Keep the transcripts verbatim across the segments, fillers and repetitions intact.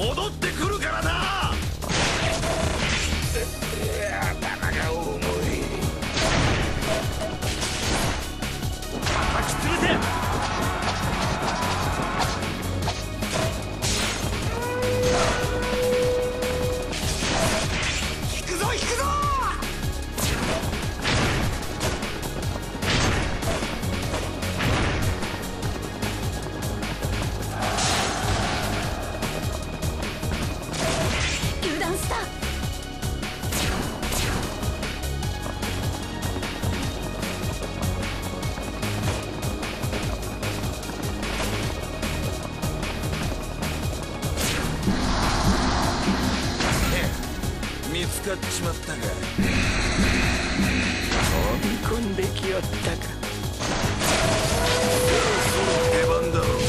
戻ってくるからな。頭が重い。叩き潰せ。引くぞ引くぞ。 油断した。 見つかっちまったか。 飛び込んできよったか。 その出番だろう。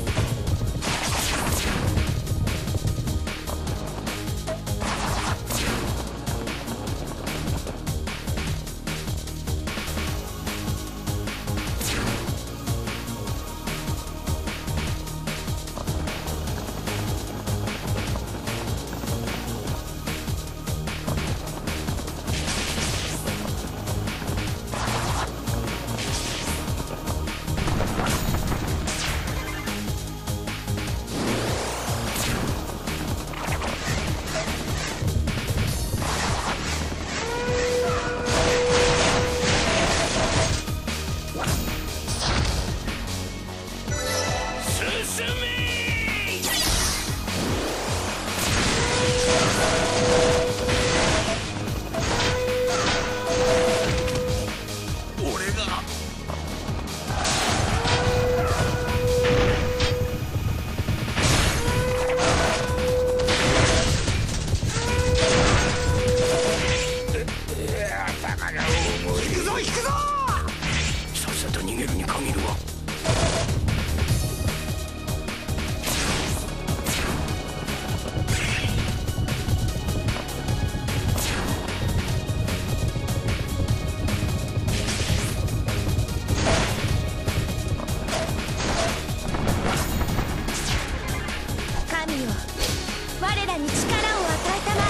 我らに力を与えたま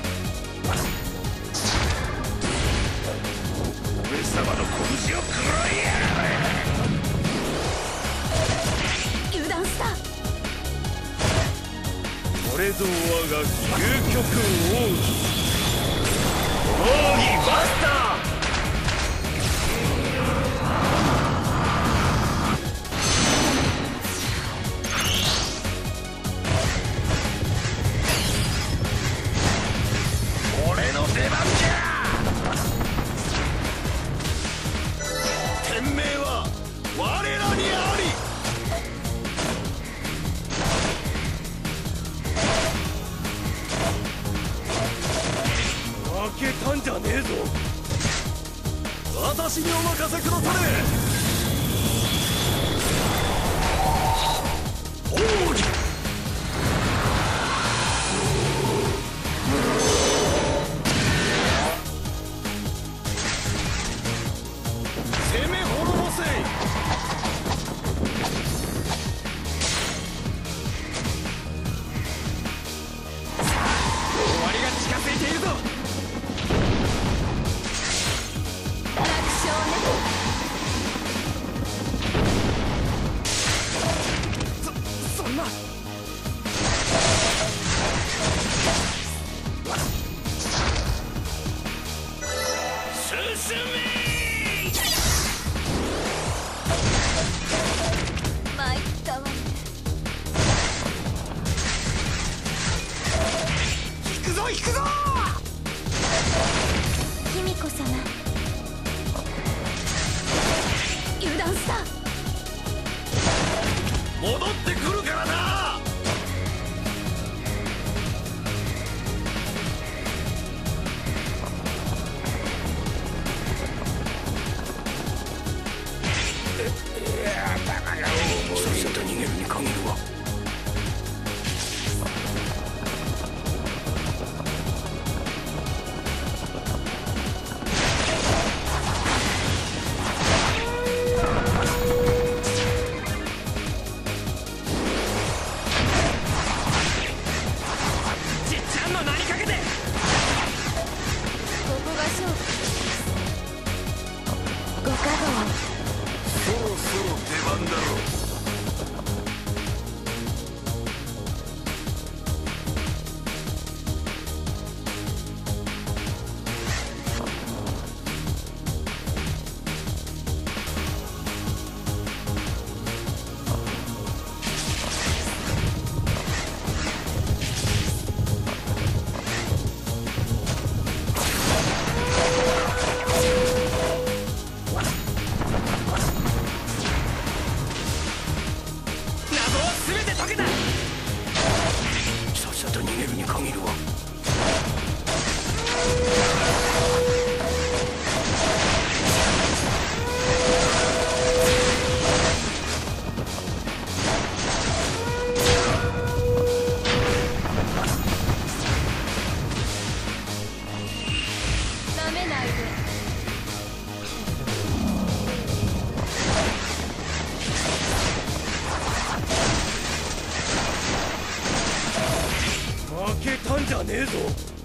え。俺様の拳を食らいやがれ。 油断した。 これぞ我が究極奥義奥義バスター。出番じゃ。天命は我らにあり。負けたんじゃねえぞ。私にお任せくだされ。奥義参ったわね。 引くぞ引くぞ。 卑弥呼様、油断した。 戻ってくるからな。さっさと逃げるに限るわ。 しょう。ご加護そろそろ出番だろう。 さっさと逃げるに限るわ。 なめないで。 負けたんじゃねえぞ。